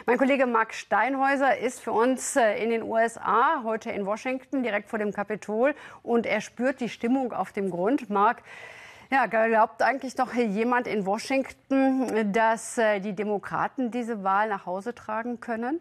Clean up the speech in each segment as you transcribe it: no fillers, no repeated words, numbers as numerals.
Mein Kollege Marc Steinhäuser ist für uns in den USA, heute in Washington, direkt vor dem Kapitol. Und er spürt die Stimmung auf dem Grund. Marc, ja, glaubt eigentlich noch jemand in Washington, dass die Demokraten diese Wahl nach Hause tragen können?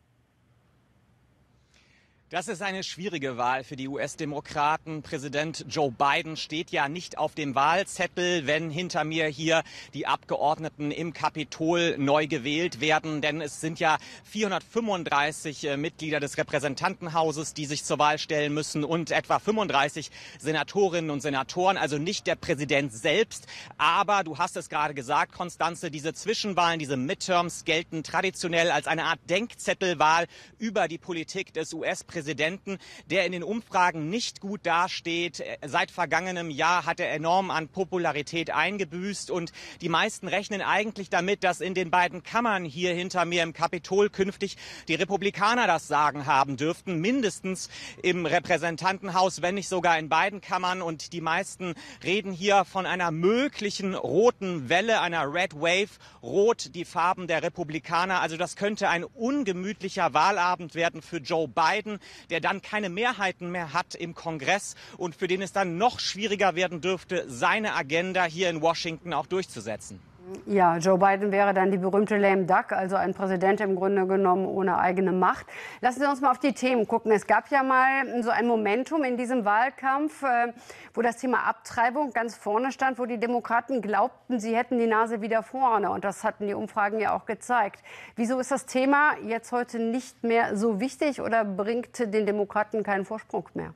Das ist eine schwierige Wahl für die US-Demokraten. Präsident Joe Biden steht ja nicht auf dem Wahlzettel, wenn hinter mir hier die Abgeordneten im Kapitol neu gewählt werden. Denn es sind ja 435 Mitglieder des Repräsentantenhauses, die sich zur Wahl stellen müssen, und etwa 35 Senatorinnen und Senatoren, also nicht der Präsident selbst. Aber du hast es gerade gesagt, Konstanze, diese Zwischenwahlen, diese Midterms gelten traditionell als eine Art Denkzettelwahl über die Politik des US-Präsidenten, der in den Umfragen nicht gut dasteht. Seit vergangenem Jahr hat er enorm an Popularität eingebüßt und die meisten rechnen eigentlich damit, dass in den beiden Kammern hier hinter mir im Kapitol künftig die Republikaner das Sagen haben dürften, mindestens im Repräsentantenhaus, wenn nicht sogar in beiden Kammern. Und die meisten reden hier von einer möglichen roten Welle, einer Red Wave, rot die Farben der Republikaner. Also das könnte ein ungemütlicher Wahlabend werden für Joe Biden, der dann keine Mehrheiten mehr hat im Kongress und für den es dann noch schwieriger werden dürfte, seine Agenda hier in Washington auch durchzusetzen. Ja, Joe Biden wäre dann die berühmte lame duck, also ein Präsident im Grunde genommen ohne eigene Macht. Lassen Sie uns mal auf die Themen gucken. Es gab ja mal so ein Momentum in diesem Wahlkampf, wo das Thema Abtreibung ganz vorne stand, wo die Demokraten glaubten, sie hätten die Nase wieder vorne. Und das hatten die Umfragen ja auch gezeigt. Wieso ist das Thema jetzt heute nicht mehr so wichtig oder bringt den Demokraten keinen Vorsprung mehr?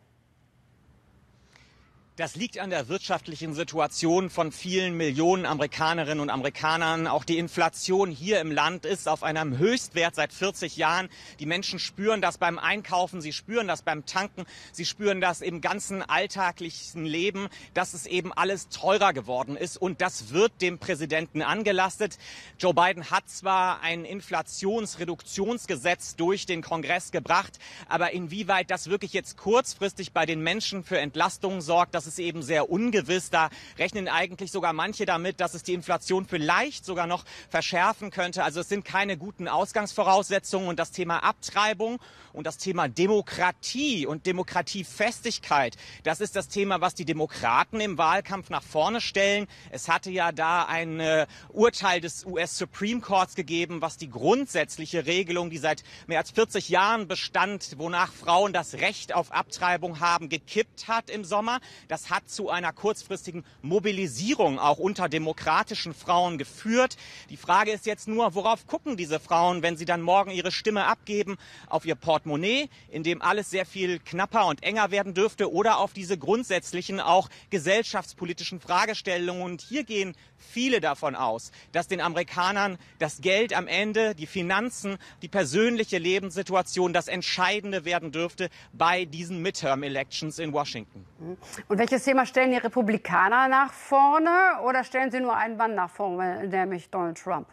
Das liegt an der wirtschaftlichen Situation von vielen Millionen Amerikanerinnen und Amerikanern. Auch die Inflation hier im Land ist auf einem Höchstwert seit 40 Jahren. Die Menschen spüren das beim Einkaufen, sie spüren das beim Tanken, sie spüren das im ganzen alltäglichen Leben, dass es eben alles teurer geworden ist. Und das wird dem Präsidenten angelastet. Joe Biden hat zwar ein Inflationsreduktionsgesetz durch den Kongress gebracht, aber inwieweit das wirklich jetzt kurzfristig bei den Menschen für Entlastung sorgt, das ist eben sehr ungewiss. Da rechnen eigentlich sogar manche damit, dass es die Inflation vielleicht sogar noch verschärfen könnte. Also es sind keine guten Ausgangsvoraussetzungen. Und das Thema Abtreibung und das Thema Demokratie und Demokratiefestigkeit, das ist das Thema, was die Demokraten im Wahlkampf nach vorne stellen. Es hatte ja da ein Urteil des US Supreme Courts gegeben, was die grundsätzliche Regelung, die seit mehr als 40 Jahren bestand, wonach Frauen das Recht auf Abtreibung haben, gekippt hat im Sommer. Das hat zu einer kurzfristigen Mobilisierung auch unter demokratischen Frauen geführt. Die Frage ist jetzt nur, worauf gucken diese Frauen, wenn sie dann morgen ihre Stimme abgeben? Auf ihr Portemonnaie, in dem alles sehr viel knapper und enger werden dürfte, oder auf diese grundsätzlichen, auch gesellschaftspolitischen Fragestellungen? Und hier gehen viele davon aus, dass den Amerikanern das Geld am Ende, die Finanzen, die persönliche Lebenssituation das Entscheidende werden dürfte bei diesen Midterm-Elections in Washington. Und welches Thema stellen die Republikaner nach vorne oder stellen sie nur einen Mann nach vorne, nämlich Donald Trump?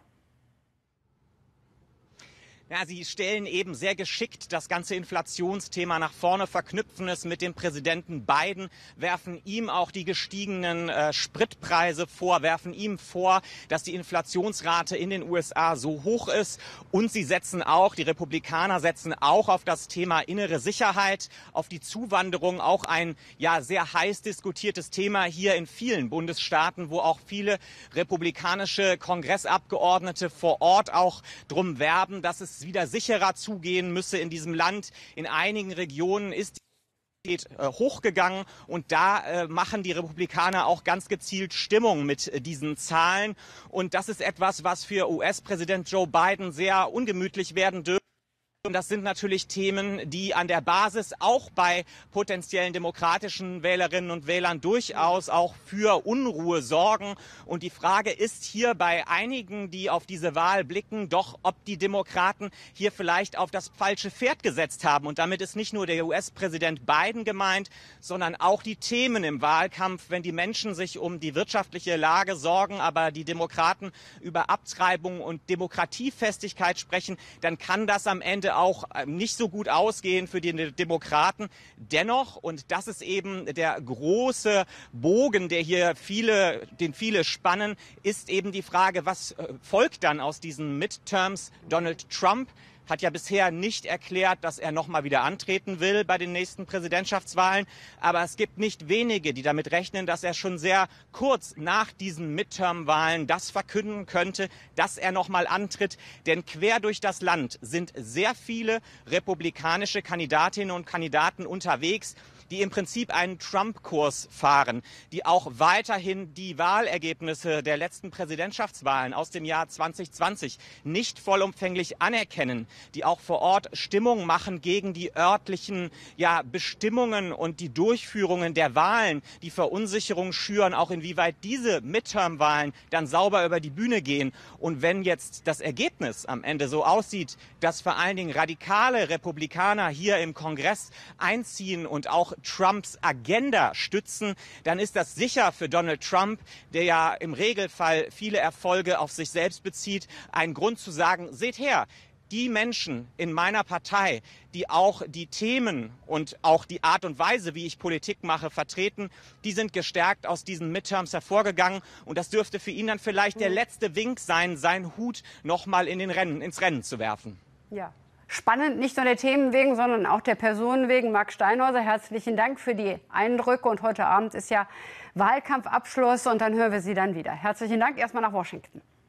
Ja, sie stellen eben sehr geschickt das ganze Inflationsthema nach vorne, verknüpfen es mit dem Präsidenten Biden, werfen ihm auch die gestiegenen Spritpreise vor, werfen ihm vor, dass die Inflationsrate in den USA so hoch ist. Und sie setzen auch, die Republikaner setzen auch auf das Thema innere Sicherheit, auf die Zuwanderung, auch ein ja sehr heiß diskutiertes Thema hier in vielen Bundesstaaten, wo auch viele republikanische Kongressabgeordnete vor Ort auch drum werben, dass es wieder sicherer zugehen müsse in diesem Land. In einigen Regionen ist die hochgegangen und da machen die Republikaner auch ganz gezielt Stimmung mit diesen Zahlen. Und das ist etwas, was für US-Präsident Joe Biden sehr ungemütlich werden dürfte. Und das sind natürlich Themen, die an der Basis auch bei potenziellen demokratischen Wählerinnen und Wählern durchaus auch für Unruhe sorgen. Und die Frage ist hier bei einigen, die auf diese Wahl blicken, doch, ob die Demokraten hier vielleicht auf das falsche Pferd gesetzt haben. Und damit ist nicht nur der US-Präsident Biden gemeint, sondern auch die Themen im Wahlkampf. Wenn die Menschen sich um die wirtschaftliche Lage sorgen, aber die Demokraten über Abtreibung und Demokratiefestigkeit sprechen, dann kann das am Ende könnte auch nicht so gut ausgehen für die Demokraten. Dennoch, und das ist eben der große Bogen, den viele spannen, ist eben die Frage, was folgt dann aus diesen Midterms? Donald Trump hat ja bisher nicht erklärt, dass er noch mal wieder antreten will bei den nächsten Präsidentschaftswahlen. Aber es gibt nicht wenige, die damit rechnen, dass er schon sehr kurz nach diesen Midterm-Wahlen das verkünden könnte, dass er noch mal antritt. Denn quer durch das Land sind sehr viele republikanische Kandidatinnen und Kandidaten unterwegs, die im Prinzip einen Trump-Kurs fahren, die auch weiterhin die Wahlergebnisse der letzten Präsidentschaftswahlen aus dem Jahr 2020 nicht vollumfänglich anerkennen, die auch vor Ort Stimmung machen gegen die örtlichen Bestimmungen und die Durchführungen der Wahlen, die Verunsicherung schüren, auch inwieweit diese Midterm-Wahlen dann sauber über die Bühne gehen. Und wenn jetzt das Ergebnis am Ende so aussieht, dass vor allen Dingen radikale Republikaner hier im Kongress einziehen und auch Trumps Agenda stützen, dann ist das sicher für Donald Trump, der ja im Regelfall viele Erfolge auf sich selbst bezieht, ein Grund zu sagen, seht her, die Menschen in meiner Partei, die auch die Themen und auch die Art und Weise, wie ich Politik mache, vertreten, die sind gestärkt aus diesen Midterms hervorgegangen. Und das dürfte für ihn dann vielleicht der letzte Wink sein, seinen Hut noch mal ins Rennen zu werfen. Ja. Spannend, nicht nur der Themen wegen, sondern auch der Personen wegen. Marc Steinhäuser, herzlichen Dank für die Eindrücke. Und heute Abend ist ja Wahlkampfabschluss und dann hören wir Sie dann wieder. Herzlichen Dank erstmal nach Washington.